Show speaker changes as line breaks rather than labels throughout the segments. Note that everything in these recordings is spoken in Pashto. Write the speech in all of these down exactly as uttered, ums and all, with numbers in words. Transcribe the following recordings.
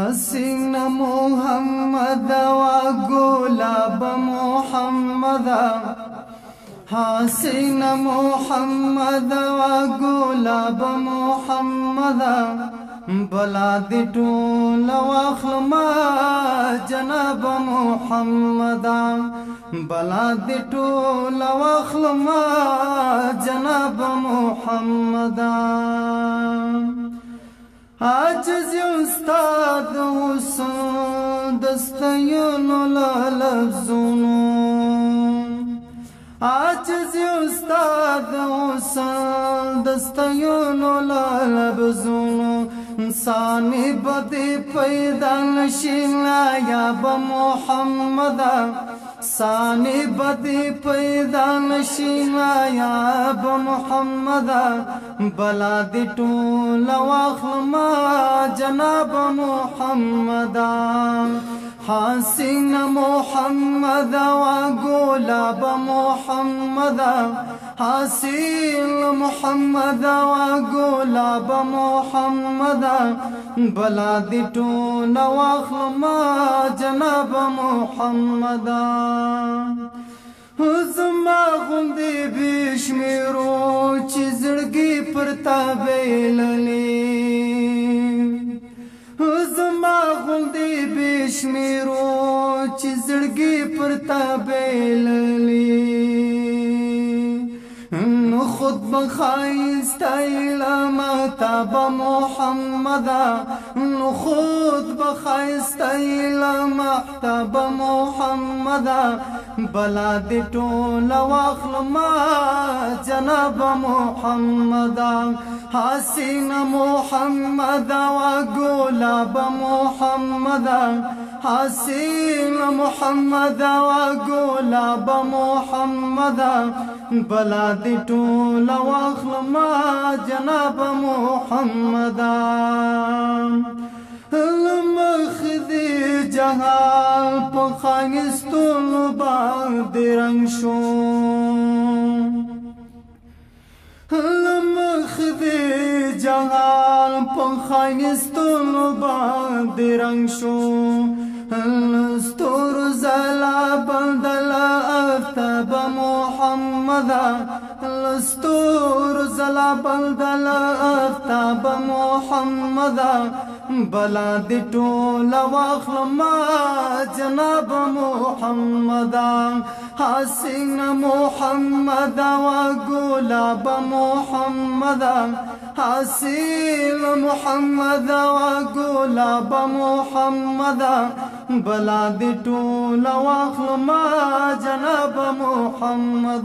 حسین محمد و گلاب محمد حسین محمد و گلاب محمد بلاد ټول واخلما جناب محمد بلاد ټول واخلما جناب محمد عاجز استاد حسن دستیونو لفظونو عاجز استاد حسن دستیونو لفظونو انسانی بدی پیدا نشینا یا با محمد سانی بدی پیدا نشینا یا با محمد بلادی ټول واخلما جناب محمد حسین محمد و گلاب محمد حسین محمد و گلاب محمد بلادی ټول واخلما جناب محمد زما غوندې بشمیرو چې زړګي پر تا بیللې زما غوندې بشمیرو چې زړګي پر تا بیللې نو خود بخایسته محتاب محمد نو خود بخایسته محتاب محمد بلاد ټول واخلما جناب محمد حسین محمد و گلاب محمد حسین محمد و گلاب محمد بلاد ټول واخلما جناب محمد المخذ جهال پخانستون باندې رنگ شو المخذ جهال پخانستون باندې رنگ شو الستور زلا بندل افتاب محمد الستور زلا بندل افتاب محمد بلاد ټول واخلما جناب محمد حسین محمد و گلاب محمد حسین محمد و گلاب محمد بلاد ټول واخلما جناب محمد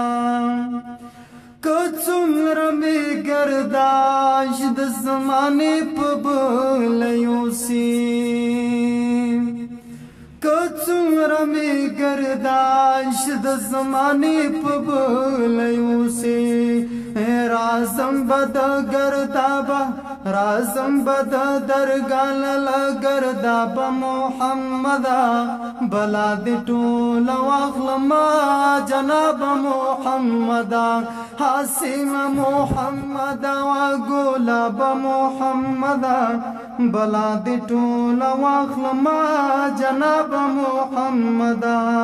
کڅومره می گرداش د زمانې په بلیوسی کڅومره می گرداش د زمانې په بلیوسی رازم بد گردابا رازم بد درگال لگرداب محمد بلاد ټول واخلما جناب محمد حسین محمد و گلاب محمد بلاد ټول واخلما جناب محمد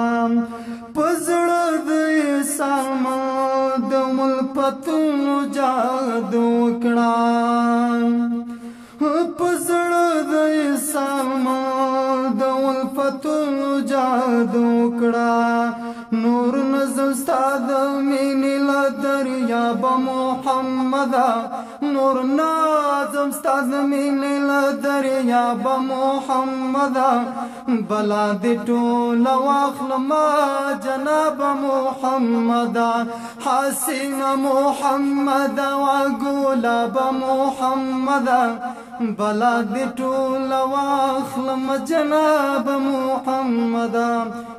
پزړه د سلمان د ملپتونو جادو کړه پزړه د سلمان د ملپتونو جادو کړه نور نظم استاد مینې له دریاب محمد نور نظم استاد مینې له دریاب محمد بلاد ټول واخلما جناب محمد حسین محمد و گلاب محمد بلاد ټول واخلما جناب محمد